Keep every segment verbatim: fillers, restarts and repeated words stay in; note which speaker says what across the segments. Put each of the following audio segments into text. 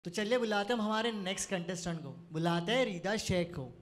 Speaker 1: तो चलिए बुलाते हैं हम हमारे नेक्स्ट कंटेस्टेंट को, बुलाते हैं रीदा शेख को।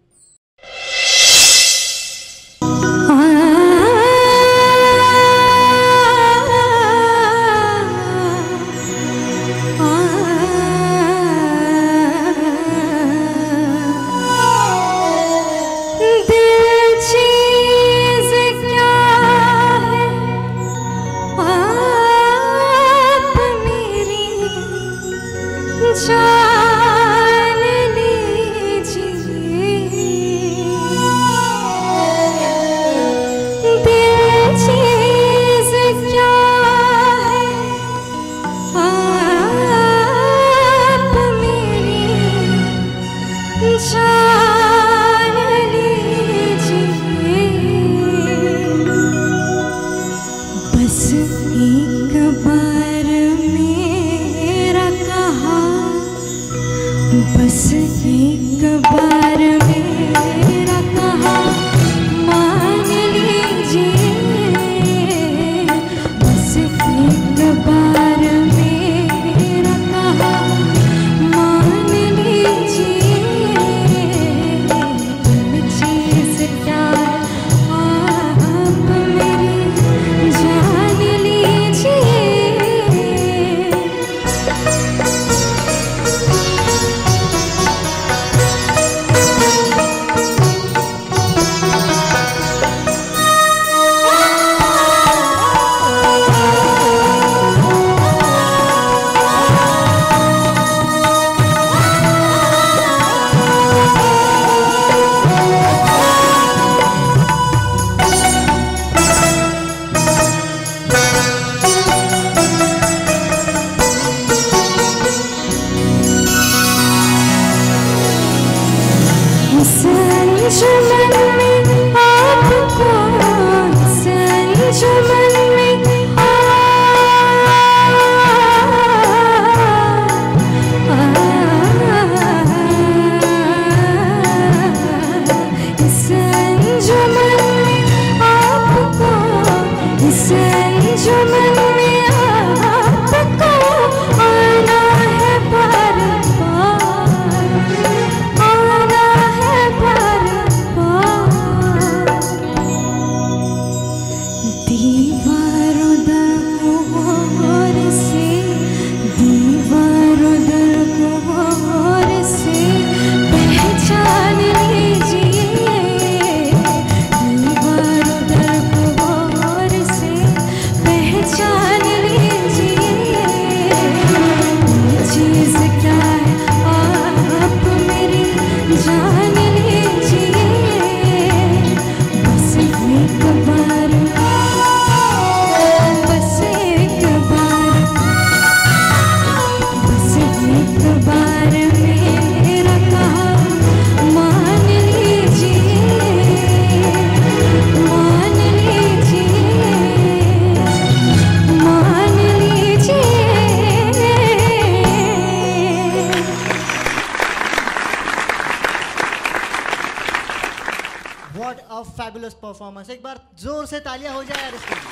Speaker 1: फैबुलस परफॉर्मेंस, एक बार जोर से तालियां हो जाए यार इसके लिए।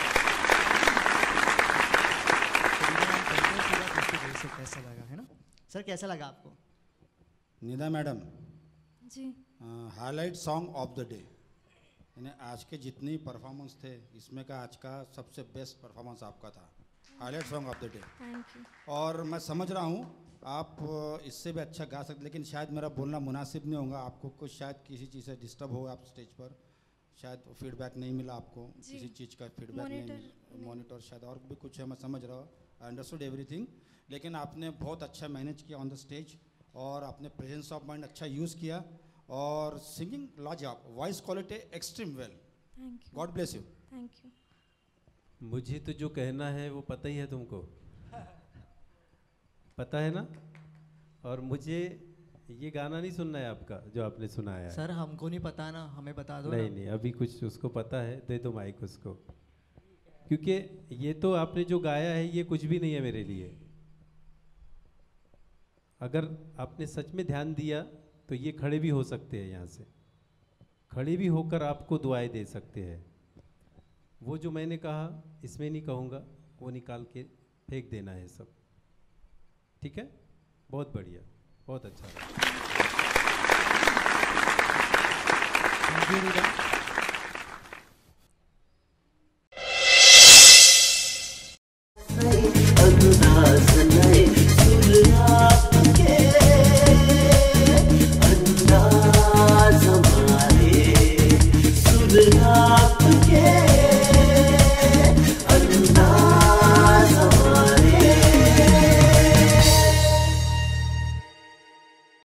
Speaker 1: कैसा लगा है ना सर, कैसा लगा आपको?
Speaker 2: Nida madam
Speaker 3: ji,
Speaker 2: highlight song of the day, यानी आज के जितने परफॉर्मेंस थे इसमें का आज का सबसे बेस्ट परफॉर्मेंस आपका था, highlight song of the day.
Speaker 3: Thank you.
Speaker 2: और मैं समझ रहा हूँ आप इससे भी अच्छा गा सकते, लेकिन शायद मेरा बोलना मुनासिब नहीं होगा, आपको कुछ शायद किसी चीज़ से डिस्टर्ब हो आप स्टेज पर, शायद फीडबैक नहीं मिला आपको, किसी चीज़ का फीडबैक नहीं मिला, मॉनिटर शायद और भी कुछ है, मैं समझ रहा हूँ, आई अंडरस्टूड एवरीथिंग, लेकिन आपने बहुत अच्छा मैनेज किया ऑन द स्टेज और आपने प्रेजेंस ऑफ माइंड अच्छा यूज़ किया और सिंगिंग लाजवाब, voice quality extreme well,
Speaker 3: thank you,
Speaker 2: God bless you.
Speaker 3: Thank you.
Speaker 4: मुझे तो जो कहना है वो पता ही है तुमको, पता है ना, और मुझे ये गाना नहीं सुनना है आपका जो आपने सुनाया है।
Speaker 1: सर हमको नहीं पता ना, हमें बता दो।
Speaker 4: नहीं
Speaker 1: ना।
Speaker 4: नहीं, अभी कुछ उसको पता है, दे दो माइक उसको, क्योंकि ये तो आपने जो गाया है ये कुछ भी नहीं है मेरे लिए। अगर आपने सच में ध्यान दिया तो ये खड़े भी हो सकते हैं, यहाँ से खड़े भी होकर आपको दुआएं दे सकते हैं। वो जो मैंने कहा इसमें नहीं कहूँगा, वो निकाल के फेंक देना है सब, ठीक है? बहुत बढ़िया, बहुत अच्छा रहा।
Speaker 1: Thank you Reena.